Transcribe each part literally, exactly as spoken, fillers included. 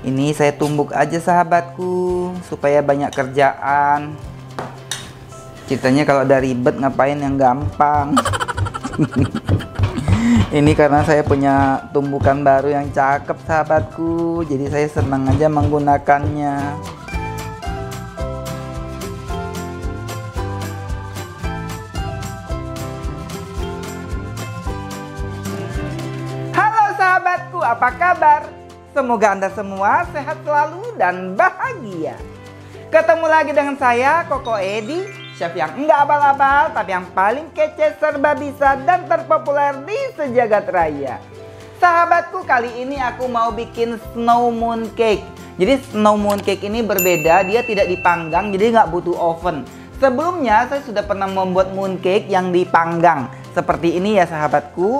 Ini saya tumbuk aja sahabatku supaya banyak kerjaan. Ceritanya kalau ada ribet ngapain yang gampang. Ini karena saya punya tumbukan baru yang cakep sahabatku, jadi saya senang aja menggunakannya. Halo sahabatku, apa kabar? Semoga Anda semua sehat selalu dan bahagia. Ketemu lagi dengan saya, Koko Edi, chef yang enggak abal-abal tapi yang paling kece, serba bisa dan terpopuler di sejagat raya. Sahabatku, kali ini aku mau bikin snow moon cake. Jadi snow moon cake ini berbeda, dia tidak dipanggang, jadi nggak butuh oven. Sebelumnya saya sudah pernah membuat moon cake yang dipanggang. Seperti ini ya sahabatku.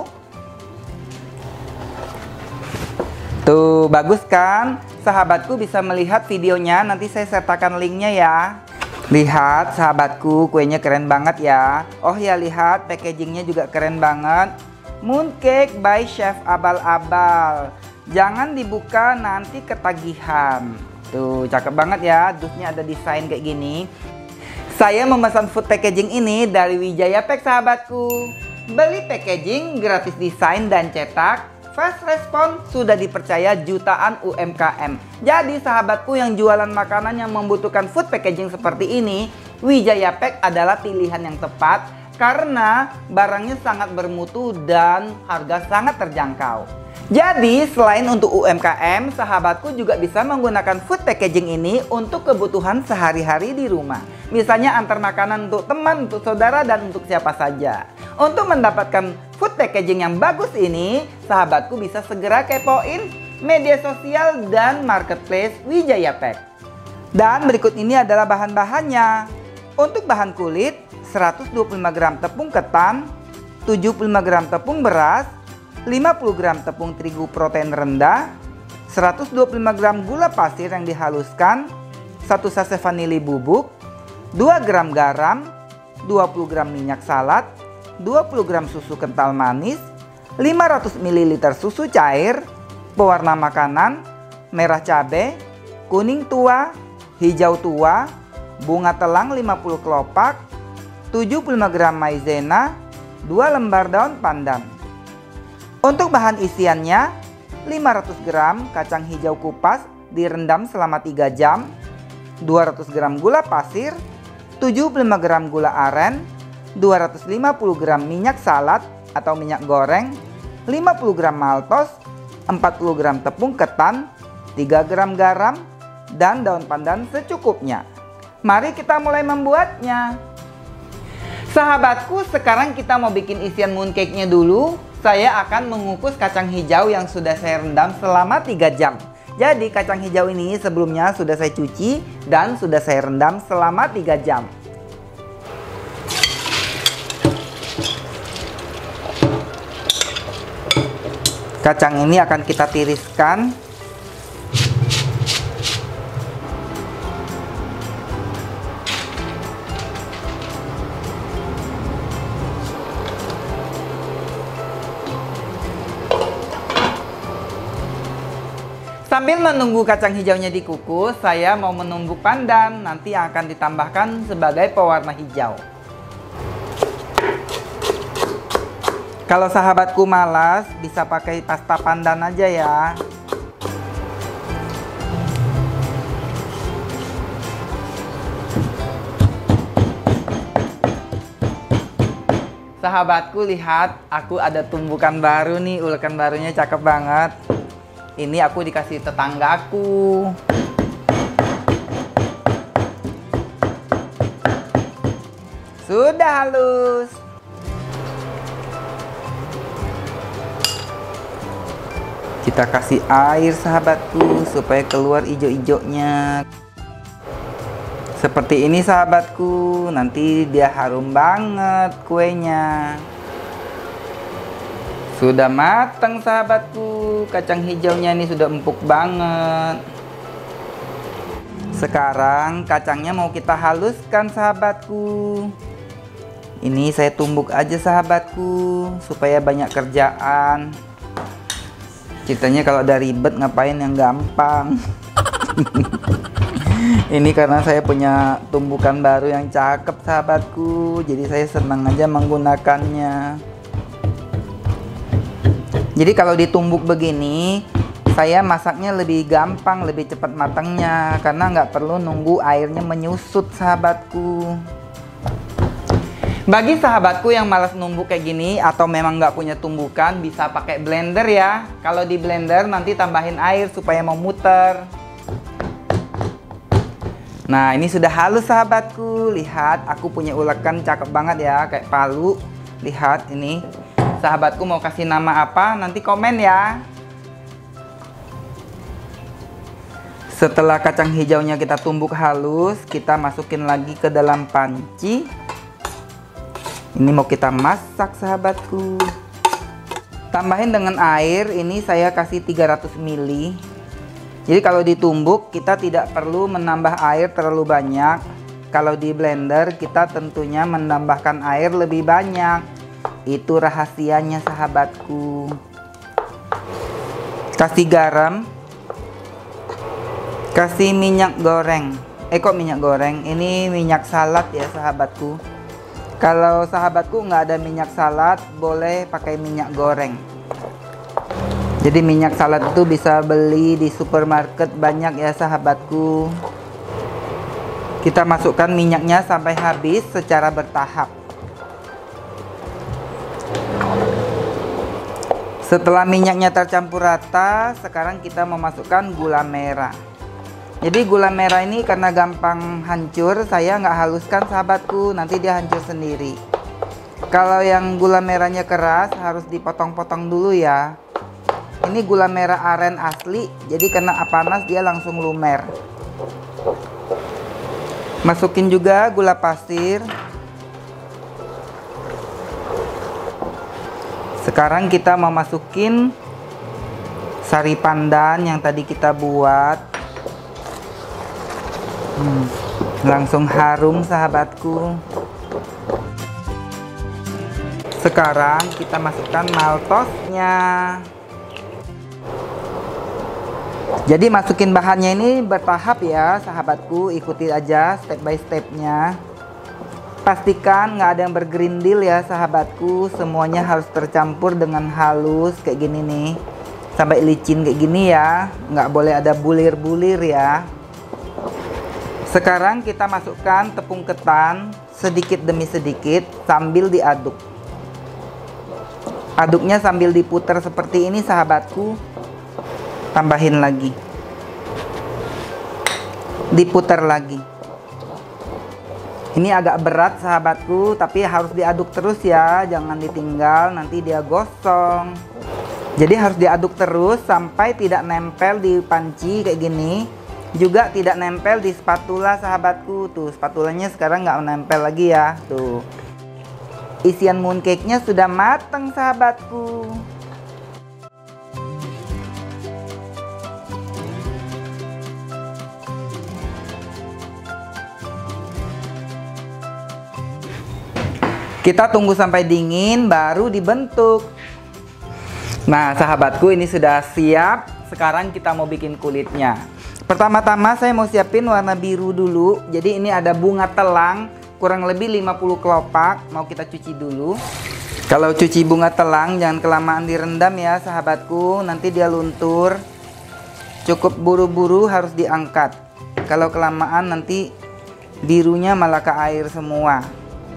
Tuh, bagus kan? Sahabatku bisa melihat videonya, nanti saya sertakan linknya ya. Lihat sahabatku, kuenya keren banget ya. Oh ya, lihat packagingnya juga keren banget. Mooncake by Chef Abal-Abal. Jangan dibuka nanti ketagihan. Tuh, cakep banget ya. Dusnya ada desain kayak gini. Saya memesan food packaging ini dari Wijaya Pack sahabatku. Beli packaging, gratis desain dan cetak. Fast respon, sudah dipercaya jutaan U M K M. Jadi sahabatku yang jualan makanan yang membutuhkan food packaging seperti ini, Wijaya Pack adalah pilihan yang tepat karena barangnya sangat bermutu dan harga sangat terjangkau. Jadi selain untuk U M K M, sahabatku juga bisa menggunakan food packaging ini untuk kebutuhan sehari-hari di rumah. Misalnya antar makanan untuk teman, untuk saudara, dan untuk siapa saja. Untuk mendapatkan food packaging yang bagus ini, sahabatku bisa segera kepoin media sosial dan marketplace Wijaya Pack. Dan berikut ini adalah bahan-bahannya. Untuk bahan kulit, seratus dua puluh lima gram tepung ketan, tujuh puluh lima gram tepung beras, lima puluh gram tepung terigu protein rendah, seratus dua puluh lima gram gula pasir yang dihaluskan, satu sachet vanili bubuk, dua gram garam, dua puluh gram minyak salad, dua puluh gram susu kental manis, lima ratus mililiter susu cair, pewarna makanan, merah cabai, kuning tua, hijau tua, bunga telang lima puluh kelopak, tujuh puluh lima gram maizena, dua lembar daun pandan. Untuk bahan isiannya, lima ratus gram kacang hijau kupas direndam selama tiga jam, dua ratus gram gula pasir, tujuh puluh lima gram gula aren, dua ratus lima puluh gram minyak salad atau minyak goreng, lima puluh gram maltos, empat puluh gram tepung ketan, tiga gram garam, dan daun pandan secukupnya. Mari kita mulai membuatnya. Sahabatku, sekarang kita mau bikin isian mooncake-nya dulu. Saya akan mengukus kacang hijau yang sudah saya rendam selama tiga jam. Jadi kacang hijau ini sebelumnya sudah saya cuci dan sudah saya rendam selama tiga jam. Kacang ini akan kita tiriskan. Sambil menunggu kacang hijaunya dikukus, saya mau menumbuk pandan, nanti yang akan ditambahkan sebagai pewarna hijau. Kalau sahabatku malas, bisa pakai pasta pandan aja ya. Sahabatku, lihat, aku ada tumbukan baru nih, ulekan barunya cakep banget. Ini aku dikasih tetanggaku. Sudah halus. Kita kasih air sahabatku supaya keluar ijo-ijonya. Seperti ini sahabatku, nanti dia harum banget kuenya. Sudah matang sahabatku, kacang hijaunya ini sudah empuk banget. Sekarang kacangnya mau kita haluskan sahabatku. Ini saya tumbuk aja sahabatku supaya banyak kerjaan. Ceritanya kalau ada ribet ngapain yang gampang. Ini karena saya punya tumbukan baru yang cakep sahabatku, jadi saya senang aja menggunakannya. Jadi kalau ditumbuk begini, saya masaknya lebih gampang, lebih cepat matangnya, karena nggak perlu nunggu airnya menyusut sahabatku. Bagi sahabatku yang malas numbuk kayak gini atau memang nggak punya tumbukan, bisa pakai blender ya. Kalau di blender nanti tambahin air supaya mau muter. Nah, ini sudah halus sahabatku. Lihat, aku punya ulekan cakep banget ya, kayak palu. Lihat ini. Sahabatku mau kasih nama apa? Nanti komen ya. Setelah kacang hijaunya kita tumbuk halus, kita masukin lagi ke dalam panci. Ini mau kita masak sahabatku. Tambahin dengan air, ini saya kasih tiga ratus mililiter. Jadi kalau ditumbuk kita tidak perlu menambah air terlalu banyak. Kalau di blender kita tentunya menambahkan air lebih banyak. Itu rahasianya sahabatku. Kasih garam. Kasih minyak goreng. Eh kok minyak goreng? Ini minyak salad ya sahabatku. Kalau sahabatku nggak ada minyak salad, boleh pakai minyak goreng. Jadi minyak salad itu bisa beli di supermarket banyak ya sahabatku. Kita masukkan minyaknya sampai habis secara bertahap. Setelah minyaknya tercampur rata, sekarang kita memasukkan gula merah. Jadi gula merah ini karena gampang hancur, saya nggak haluskan sahabatku, nanti dia hancur sendiri. Kalau yang gula merahnya keras harus dipotong-potong dulu ya. Ini gula merah aren asli, jadi kena panas dia langsung lumer. Masukin juga gula pasir. Sekarang kita mau masukin sari pandan yang tadi kita buat. hmm, Langsung harum sahabatku. Sekarang kita masukkan maltosnya. Jadi masukin bahannya ini bertahap ya sahabatku, ikuti aja step by stepnya. Pastikan nggak ada yang bergerindil ya sahabatku, semuanya harus tercampur dengan halus kayak gini nih, sampai licin kayak gini ya, nggak boleh ada bulir-bulir ya. Sekarang kita masukkan tepung ketan sedikit demi sedikit sambil diaduk. Aduknya sambil diputar seperti ini sahabatku. Tambahin lagi, diputar lagi. Ini agak berat sahabatku, tapi harus diaduk terus ya, jangan ditinggal, nanti dia gosong. Jadi harus diaduk terus sampai tidak nempel di panci kayak gini. Juga tidak nempel di spatula sahabatku. Tuh spatulanya sekarang nggak nempel lagi ya. Tuh isian mooncake-nya sudah matang sahabatku. Kita tunggu sampai dingin baru dibentuk. Nah sahabatku, ini sudah siap. Sekarang kita mau bikin kulitnya. Pertama-tama saya mau siapin warna biru dulu. Jadi ini ada bunga telang, kurang lebih lima puluh kelopak. Mau kita cuci dulu. Kalau cuci bunga telang jangan kelamaan direndam ya sahabatku, nanti dia luntur. Cukup buru-buru harus diangkat. Kalau kelamaan nanti birunya malah ke air semua.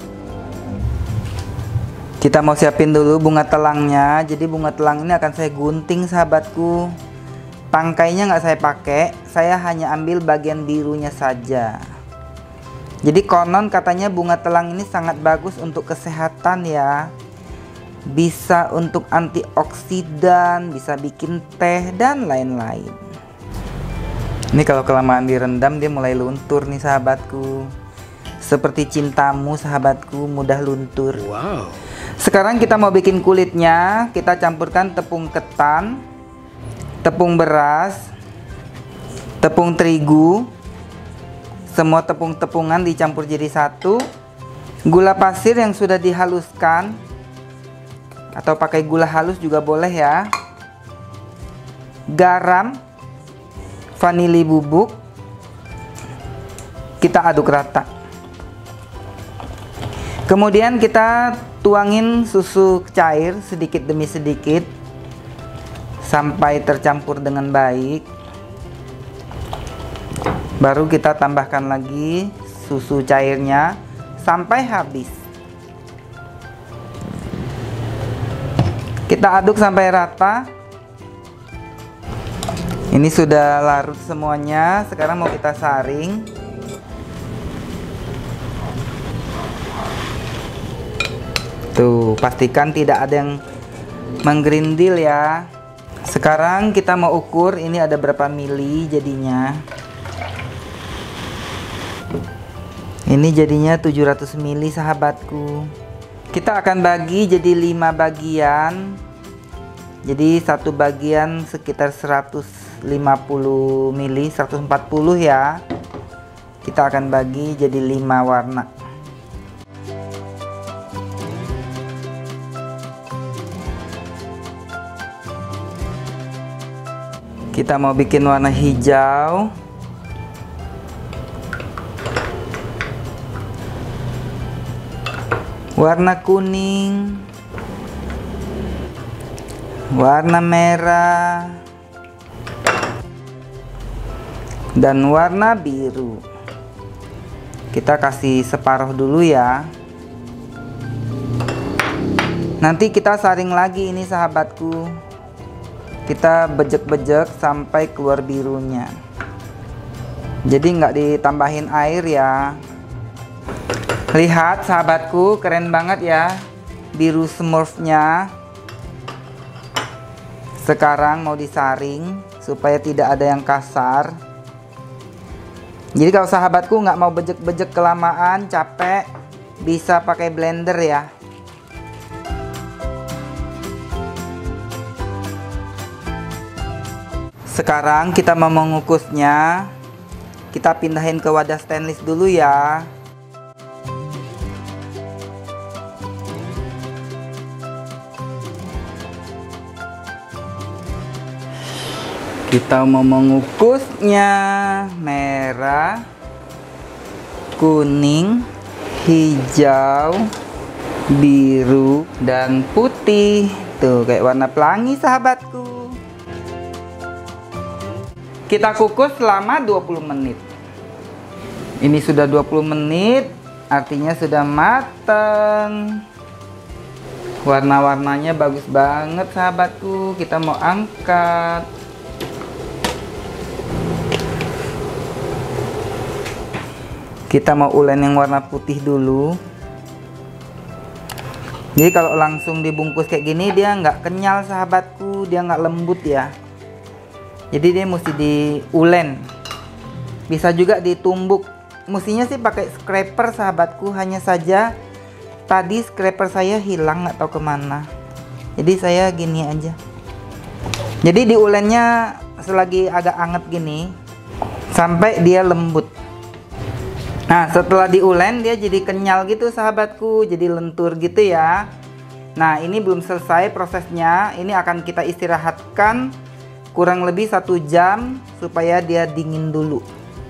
Kita mau siapin dulu bunga telangnya. Jadi bunga telang ini akan saya gunting sahabatku. Tangkainya nggak saya pakai, saya hanya ambil bagian birunya saja. Jadi konon katanya bunga telang ini sangat bagus untuk kesehatan ya. Bisa untuk antioksidan, bisa bikin teh dan lain-lain. Ini kalau kelamaan direndam dia mulai luntur nih sahabatku. Seperti cintamu sahabatku, mudah luntur. Wow. Sekarang kita mau bikin kulitnya. Kita campurkan tepung ketan, tepung beras, tepung terigu. Semua tepung-tepungan dicampur jadi satu. Gula pasir yang sudah dihaluskan, atau pakai gula halus juga boleh ya. garam, vanili bubuk. Kita aduk rata. Kemudian kita tuangin susu cair sedikit demi sedikit sampai tercampur dengan baik. Baru kita tambahkan lagi susu cairnya sampai habis. Kita aduk sampai rata. Ini sudah larut semuanya. Sekarang mau kita saring. Tuh, pastikan tidak ada yang menggerindil ya. Sekarang kita mau ukur ini ada berapa mili jadinya. Ini jadinya tujuh ratus mili sahabatku. Kita akan bagi jadi lima bagian. Jadi satu bagian sekitar seratus lima puluh mili, seratus empat puluh ya. Kita akan bagi jadi lima warna. Kita mau bikin warna hijau. Warna kuning. Warna merah. Dan warna biru. Kita kasih separuh dulu ya. Nanti kita saring lagi ini sahabatku. Kita bejek-bejek sampai keluar birunya. Jadi nggak ditambahin air ya. Lihat sahabatku, keren banget ya biru smurfnya. Sekarang mau disaring supaya tidak ada yang kasar. Jadi kalau sahabatku nggak mau bejek-bejek kelamaan, capek, bisa pakai blender ya. Sekarang kita mau mengukusnya. Kita pindahin ke wadah stainless dulu ya. Kita mau mengukusnya merah, kuning, hijau, biru, dan putih. Tuh kayak warna pelangi sahabatku. Kita kukus selama dua puluh menit. Ini sudah dua puluh menit, artinya sudah mateng. Warna-warnanya bagus banget sahabatku. Kita mau angkat. Kita mau ulen yang warna putih dulu. Jadi kalau langsung dibungkus kayak gini dia nggak kenyal sahabatku, dia nggak lembut ya. Jadi dia mesti diulen. Bisa juga ditumbuk. Mestinya sih pakai scraper sahabatku. Hanya saja tadi scraper saya hilang, nggak tahu kemana. Jadi saya gini aja. Jadi diulennya selagi agak anget gini sampai dia lembut. Nah setelah diulen dia jadi kenyal gitu sahabatku. Jadi lentur gitu ya. Nah ini belum selesai prosesnya. Ini akan kita istirahatkan kurang lebih satu jam supaya dia dingin dulu.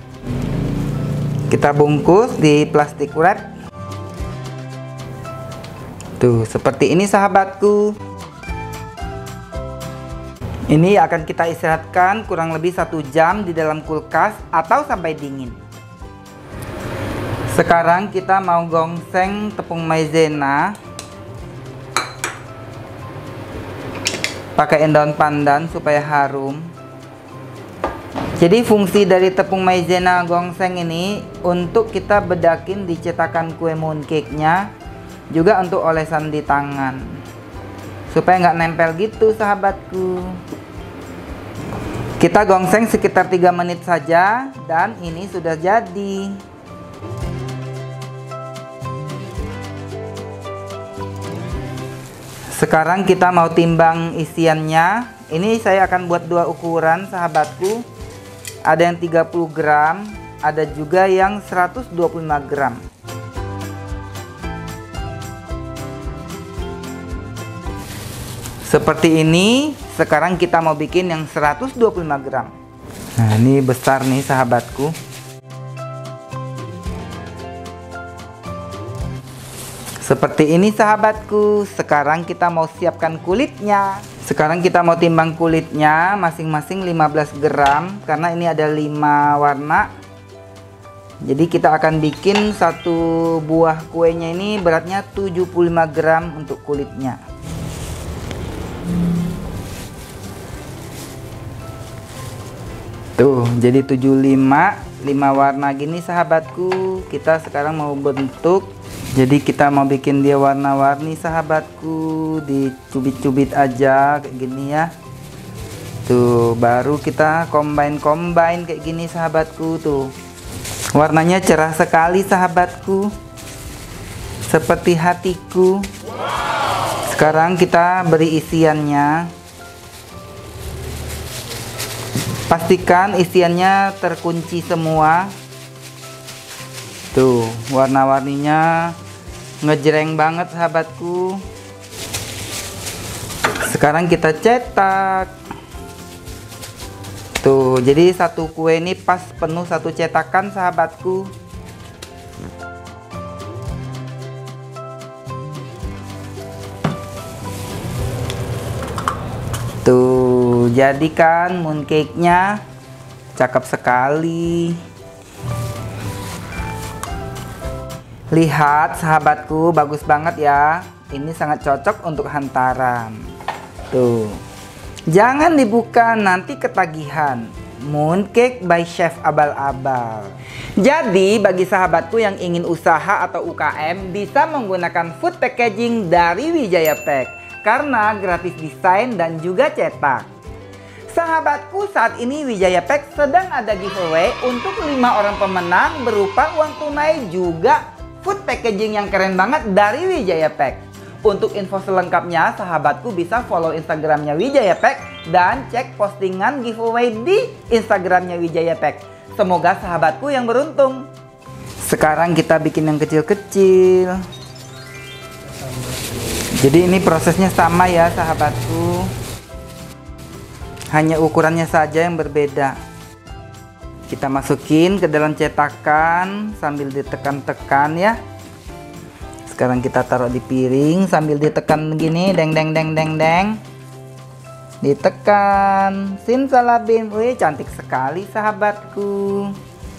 Kita bungkus di plastik wrap. Tuh seperti ini sahabatku. Ini akan kita istirahatkan kurang lebih satu jam di dalam kulkas atau sampai dingin. Sekarang kita mau gongseng tepung maizena. Pakai daun pandan supaya harum. Jadi fungsi dari tepung maizena gongseng ini untuk kita bedakin di cetakan kue mooncake nya, juga untuk olesan di tangan supaya nggak nempel gitu sahabatku. Kita gongseng sekitar tiga menit saja dan ini sudah jadi. Sekarang kita mau timbang isiannya. Ini saya akan buat dua ukuran sahabatku. Ada yang tiga puluh gram, ada juga yang seratus dua puluh lima gram. Seperti ini. Sekarang kita mau bikin yang seratus dua puluh lima gram. Nah, ini besar nih sahabatku. Seperti ini sahabatku. Sekarang kita mau siapkan kulitnya. Sekarang kita mau timbang kulitnya masing-masing lima belas gram karena ini ada lima warna. Jadi kita akan bikin satu buah kuenya ini beratnya tujuh puluh lima gram untuk kulitnya. Tuh, jadi tujuh puluh lima, lima warna gini sahabatku. Kita sekarang mau bentuk. Jadi kita mau bikin dia warna-warni sahabatku. Dicubit-cubit aja kayak gini ya. Tuh, baru kita combine-combine kayak gini sahabatku tuh. Warnanya cerah sekali sahabatku, seperti hatiku. Sekarang kita beri isiannya. Pastikan isiannya terkunci semua. Tuh, warna-warninya ngejreng banget sahabatku. Sekarang kita cetak. Tuh, jadi satu kue ini pas penuh satu cetakan sahabatku. Tuh, jadikan mooncake-nya cakep sekali. Lihat sahabatku, bagus banget ya. Ini sangat cocok untuk hantaran. Tuh. Jangan dibuka, nanti ketagihan. Mooncake by Chef Abal-Abal. Jadi bagi sahabatku yang ingin usaha atau U K M bisa menggunakan food packaging dari Wijaya Pack karena gratis desain dan juga cetak. Sahabatku, saat ini Wijaya Pack sedang ada giveaway untuk lima orang pemenang berupa uang tunai juga food packaging yang keren banget dari Wijaya Pack. Untuk info selengkapnya, sahabatku bisa follow Instagramnya Wijaya Pack dan cek postingan giveaway di Instagramnya Wijaya Pack. Semoga sahabatku yang beruntung. Sekarang kita bikin yang kecil-kecil. Jadi ini prosesnya sama ya sahabatku. Hanya ukurannya saja yang berbeda. Kita masukin ke dalam cetakan sambil ditekan-tekan ya. Sekarang kita taruh di piring sambil ditekan begini, deng deng deng deng deng. Ditekan, simsalabim. Wih, cantik sekali sahabatku.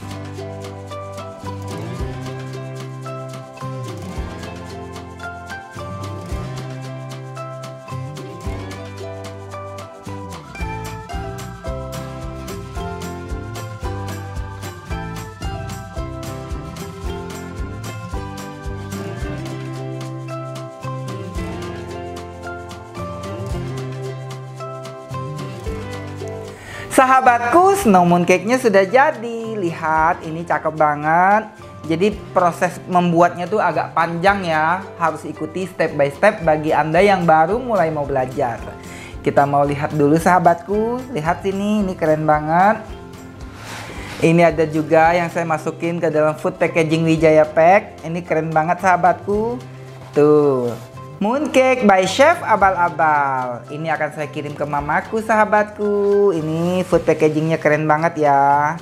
Sahabatku, snow mooncake-nya sudah jadi. Lihat, ini cakep banget. Jadi proses membuatnya tuh agak panjang ya. Harus ikuti step by step bagi Anda yang baru mulai mau belajar. Kita mau lihat dulu sahabatku. Lihat sini, ini keren banget. Ini ada juga yang saya masukin ke dalam food packaging Wijaya Pack. Ini keren banget sahabatku. Tuh. Mooncake by Chef Abal-Abal. Ini akan saya kirim ke mamaku sahabatku. Ini food packagingnya keren banget ya.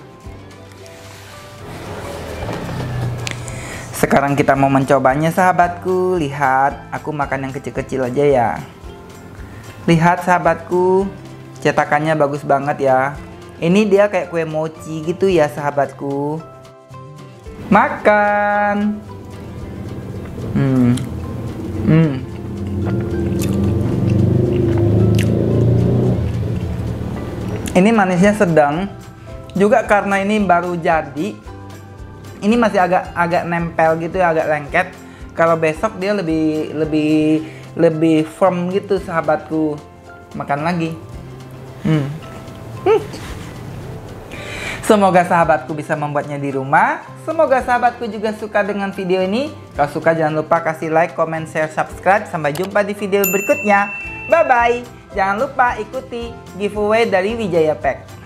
Sekarang kita mau mencobanya sahabatku. Lihat, aku makan yang kecil-kecil aja ya. Lihat sahabatku, cetakannya bagus banget ya. Ini dia kayak kue mochi gitu ya sahabatku. Makan. Hmm. Hmm. Ini manisnya sedang. Juga karena ini baru jadi, ini masih agak agak nempel gitu ya, agak lengket. Kalau besok dia lebih lebih lebih firm gitu sahabatku. Makan lagi. Hmm. Hmm. Semoga sahabatku bisa membuatnya di rumah. Semoga sahabatku juga suka dengan video ini. Kalau suka jangan lupa kasih like, comment, share, subscribe. Sampai jumpa di video berikutnya. Bye bye. Jangan lupa ikuti giveaway dari Wijaya Pack.